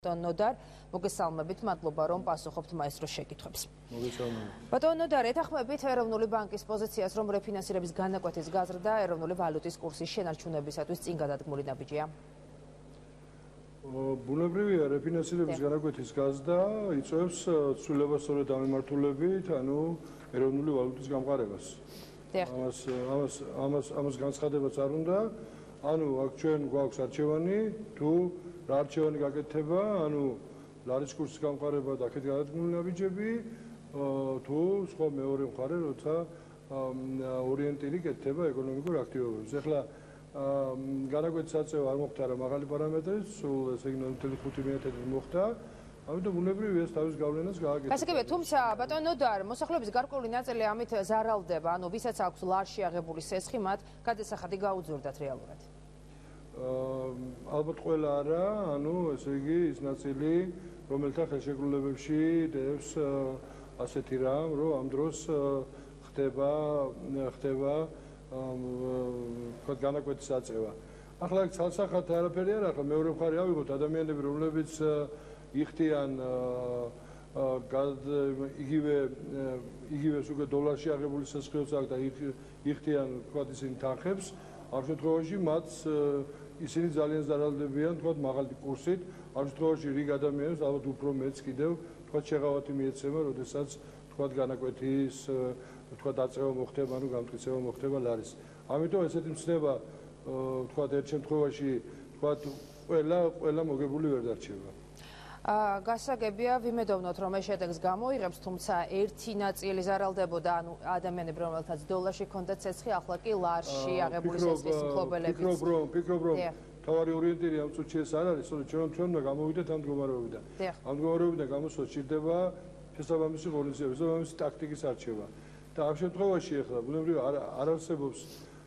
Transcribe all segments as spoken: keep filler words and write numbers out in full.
ნოდარ, მოგესალმებით, მადლობა რომ პასუხობთ მაესტროს შეკითხვებს. მოგესალმებით. ბატონო ნოდარ, ეთანხმებით ეროვნული ბანკის პოზიციას, რომ რეფინანსირების განაკვეთის გაზრდა ეროვნული ვალუტის კურსის შენარჩუნებისათვის წინ გადადგმული ნაბიჯია. ბუნებრივია, რეფინანსირების განაკვეთის გაზრდა იწვევს ცვლილებას სწორედ ამ მიმართულებით, ანუ ეროვნული ვალუტის გამყარებას. ამას ამას ამას ამას განცხადებაც არ უნდა. ანუ აქ ჩვენ გვაქვს არჩევანი, თუ რა არჩევანი გაკეთება, ანუ ლარის კურსის გამყარება და აქეთ გადადგმული ნაბიჯები, თუ სხვა მეორე მხარე, როცა ორიენტირი კეთდება ეკონომიკურ აქტივობებს. ეხლა განაკვეთის აწევა არ მოხდა რა მაღალი პარამეტრით, სულ ესე იგი ნოლ ოცდაოთხ მილიარდით მოხდა. ამიტომ ბუნებრივია ეს თავის გავლენას გააკეთა. გასაგებია, თუმცა ბატონო ნოდარ, მოსახლეობის გარკვეული ნაწილი ამით ზარალდება, ანუ ვისაც აქვს ლარში აღებული სესხი, მათ გადასახადი გაუძურდათ რეალურად. ალბათ ყველა არა, ანუ ესე იგი ის ნაწილი, რომელთა ხელშეკრულებებში დევს ასეთი რამ, რომ ამ დროს ხდება ხდება განაკვეთის აწევა. ახლა აქ ცალსახად არაფერი არ ახლა მეორე მხარე ავიღოთ ადამიანები, რომლებიც იხდიან იგივე იგივე უკვე დოლარში აღებული სესხიოს აქვს და იხდიან თქვათ ისინი თანხებს, ამ შემთხვევაში მათ ისინი ძალიან ზარალდებიან თქვათ მაღალი კურსით, ამ შემთხვევაში რიგ ადამიანებს ალბათ უფრო მეც კიდევ თქვათ შეღავათი მიეცემა, როდესაც თქვათ განაკვეთის თქვათ აწევა მოხდება, ანუ გამტკიცება მოხდება ლარის. ამიტომ ესეთი მცნება თქვათ ერთ შემთხვევაში თქვათ ყველა ყველა მოგებული ვერ დარჩება. გასაგებია, ვიმედოვნოთ, რომ ეს შედეგს გამოიღებს, თუმცა ერთი ნაწილი ზარალდებოდა, ანუ ადამიანები, რომელთაც დოლარში ჰქონდათ ცეცხლი, ახლა კი ლარში აღებული სესხის მფლობელები. ფიქრობ, რომ ფიქრობ, რომ თავარი ორიენტირი ამ წუთში ეს არ არის, სწორედ ჩვენ ჩვენ უნდა გამოვიდეთ ამ მდგომარეობიდან. ამ მდგომარეობიდან გამოსვლა სჭირდება შესაბამისი ღონისძიება, შესაბამისი ტაქტიკის არჩევა. და ამ შემთხვევაში ახლა ბუნებრივია არ არსებობს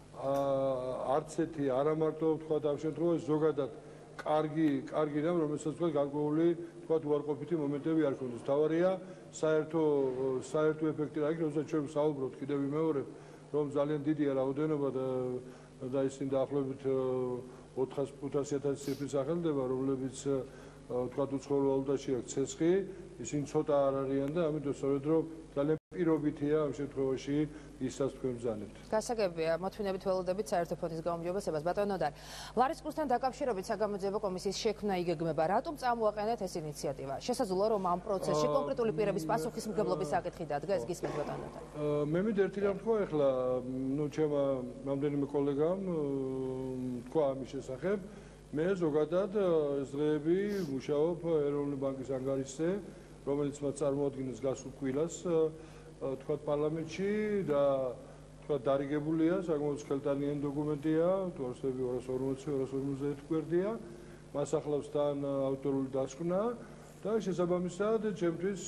არც ერთი არა მარტო თქვა ამ შემთხვევაში ზოგადად კარგი კარგი რამ, რომელსაც თქვა გარკვეული თქვა უარყოფითი მომენტები არ ქონდეს. თავარია საერთო საერთო ეფექტი რა იქნება, როცა ჩვენ ვსაუბრობთ, კიდევ ვიმეორებ, რომ ძალიან დიდია რაოდენობა და და ისინი დაახლოებით ოთხასი ათასი ციფრის სახელდება, რომლებიც თქვა უცხოურ ვალუტაში აქვს ცეცხლი, ისინი ცოტა არ არიან და ამიტომ სწორედ რომ ძალიან პირობითია ამ შემთხვევაში ისაც თქვენ ბრძანებთ. გასაგებია, მოთმინებით ველოდებით საერთო ფონდის გაუმჯობესებას. ბატონო ნოდარ, ლარის კურსთან დაკავშირებით საგამოძიებო კომისიის შექმნა იგეგმება. რატომ წამოაყენეთ ეს ინიციატივა? შესაძლოა რომ ამ პროცესში კონკრეტული პირების პასუხისმგებლობის საკითხი დადგა, ეს გისმენთ ბატონო ნოდარ. მე მინდა ერთი რამ თქვა ახლა, ნუ ჩემმა რამდენიმე კოლეგამ თქვა ამის შესახებ. მე ზოგადად ეს დღეები მუშაობ ეროვნული ბანკის ანგარიშზე, რომელიც მათ წარმოადგენს გასულ კვირას თქვათ პარლამენტში და თქვათ დარიგებულია, საკმაოდ ხელტანიანი დოკუმენტია, თორსები ორას ორმოცი ორას ორმოცდაერთი გვერდია, მას ახლავს თან ავტორული დასკვნა და შესაბამისად ჩემთვის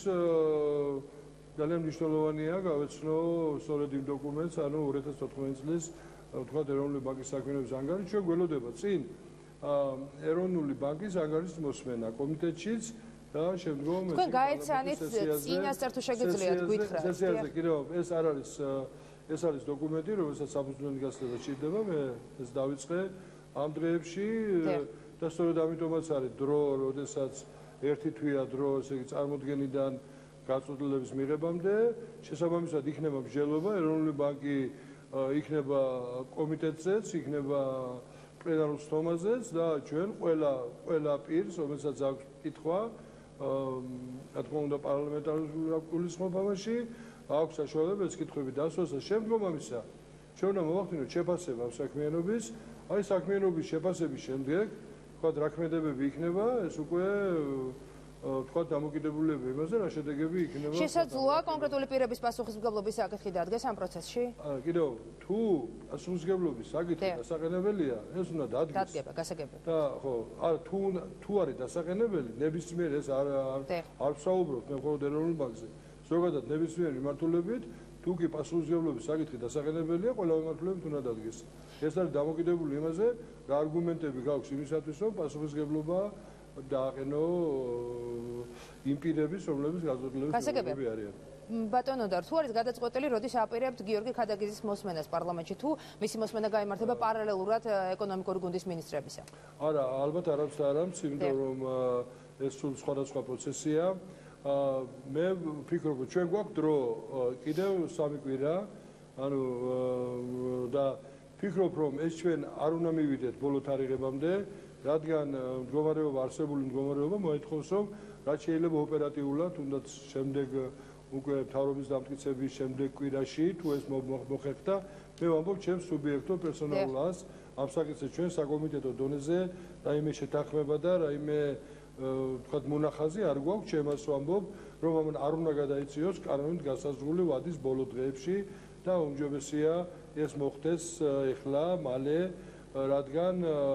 ძალიან მნიშვნელოვანია გავეცნო სწორედ იმ დოკუმენტს, ანუ ორი ათას ოთხმოცი წლის თქვათ ეროვნული ბანკის საქმიანობის ანგარიში, ჩვენ გველოდება წინ ეროვნული ბანკის ანგარიშის მოსმენა კომიტეტშიც და შემდგომ თქვენ გაეცანით წინასწარ თუ შეგიძლიათ გითხრათ. სესიაზე კიდევ ეს არ არის ეს არის დოკუმენტი, რომელსაც საფუძვლიანი გასწრება სჭირდება, მე ეს დავიწყე ამ დღეებში და სწორედ ამიტომაც არის დრო, როდესაც ერთი თვეა დრო, ესე იგი წარმოდგენიდან გაწყვეტილების მიღებამდე, შესაბამისად იქნება მსჯელობა, ეროვნული ბანკი იქნება კომიტეტზეც, იქნება პლენარულ სტომაზეც და ჩვენ ყველა ყველა პირს, რომელსაც აქვს კითხვა რა თქმა უნდა პარლამენტარული გულისხმობაში აქვს საშუალება ეს კითხვები დასვას და შემდგომ ამისა ჩვენ უნდა მოვახდინოთ შეფასება ამ საქმიანობის, აი საქმიანობის შეფასების შემდეგ თქვა რა ქმედებები იქნება, ეს უკვე თქვა დამოკიდებულება იმაზე რა შედეგები იქნება. შესაძლოა კონკრეტული პირების პასუხისმგებლობის საკითხი დადგეს ამ პროცესში? კიდევ თუ პასუხისმგებლობის საკითხი დასაყენებელია, ეს უნდა დადგეს. დადგება, გასაგებია. და ხო, არ თუ თუ არის დასაყენებელი, ნებისმიერ ეს არ არ ვსაუბრობ მე მხოლოდ ეროვნულ ბანკზე. ზოგადად ნებისმიერ მიმართულებით, თუ კი პასუხისმგებლობის საკითხი დასაყენებელია, ყველა მიმართულებით უნდა დადგეს. ეს არის დამოკიდებული იმაზე, რა არგუმენტები გაქვს იმისათვის, რომ პასუხისმგებლობა დააყენო იმ პირების, რომლებიც გაზრდილები არიან. ბატონო ნოდარ, თუ არის გადაწყვეტილი, როდის აპირებთ გიორგი ქადაგიძის მოსმენას პარლამენტში, თუ მისი მოსმენა გაიმართება პარალელურად ეკონომიკური გუნდის მინისტრებისა? არა, ალბათ არამც და არამც, იმიტომ რომ ეს სულ სხვადასხვა პროცესია. მე ვფიქრობ, ჩვენ გვაქვს დრო კიდევ სამი კვირა, ანუ და ვფიქრობ, რომ ეს ჩვენ არ უნდა მივიდეთ ბოლო თარიღებამდე, რადგან მდგომარეობა არსებული მდგომარეობა მოითხოვს, რომ რაც შეიძლება ოპერატიულად, თუნდაც შემდეგ უკვე მთავრობის დამტკიცების შემდეგ კვირაში თუ ეს მოხერხდა, მე ვამბობ ჩემს სუბიექტო პერსონალურ აზრს, ამ საკითხზე ჩვენ საკომიტეტო დონეზე რაიმე შეთანხმება და რაიმე თქვათ მონახაზი არ გვაქვს, ჩემს ვამბობ, რომ არ უნდა გადაიწიოს კანონით გასაზღვრული ვადის ბოლო დღეებში და უმჯობესია ეს მოხდეს ეხლა მალე, რადგან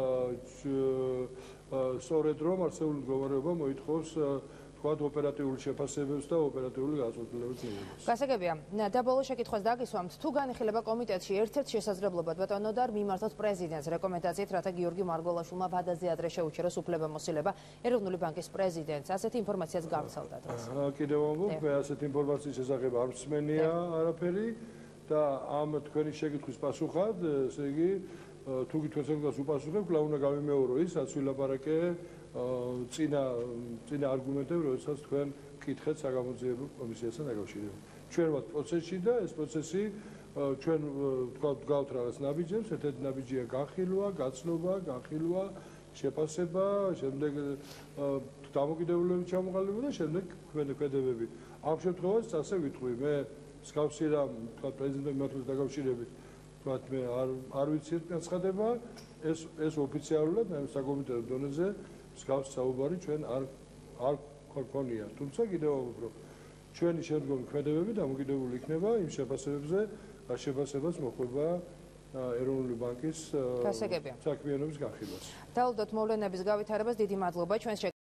სწორედ რომ არსებული მდგომარეობა მოითხოვს თქვათ ოპერატიული შეფასებებს და ოპერატიული გაწყვეტილებებს მიღებას. გასაგებია, და ბოლო შეკითხვას დაგისვამთ, თუ განიხილება კომიტეტში ერთ-ერთ შესაძლებლობად ბატონო და მიმართოთ პრეზიდენტს რეკომენდაციით, რათა გიორგი მარგველაშვილმა ვადაზე ადრე შეუჩეროს უფლებამოსილება ეროვნული ბანკის პრეზიდენტს. ასეთი ინფორმაციაც გავრცელდა დღეს. კიდევ ვამბობ, მე ასეთი ინფორმაციის შესახებ არ მსმენია არაფერი და ამ თქვენი შეკითხვის პასუხად, ესე იგი, თუ გითხოვთ უპასუხებ, კვლავ უნდა გავიმეორო ის, რაც ვილაპარაკე წინა წინა არგუმენტები, როდესაც თქვენ მკითხეთ საგამოძიებელ კომისიასთან დაკავშირებით. ჩვენ ვართ პროცესში და ეს პროცესი ჩვენ თქვათ გავთ რაღაც ნაბიჯებს, ერთ-ერთი ნაბიჯია განხილვა, გაცნობა, განხილვა, შეფასება, შემდეგ დამოკიდებულების ჩამოყალიბება და შემდეგ ქმედებები. ამ შემთხვევაში ასე ვიტყვი, მე მსგავსი რამ თქვათ პრეზიდენტის მიმართულებით დაკავშირებით, თქვათ მე არ არ ვიცი განცხადება, ეს ეს ოფიციალურად საკომიტეტო დონეზე მსგავს საუბარი ჩვენ არ არ გქონია. თუმცა კიდევ ვამბობ, რომ ჩვენი შემდგომი ქმედებები დამოკიდებული იქნება იმ შეფასებებზე, რა შეფასებას მოხდება ეროვნული ბანკის საქმიანობის განხილვას. დავუდოთ მოვლენების გავითარებას დიდი მადლობა ჩვენს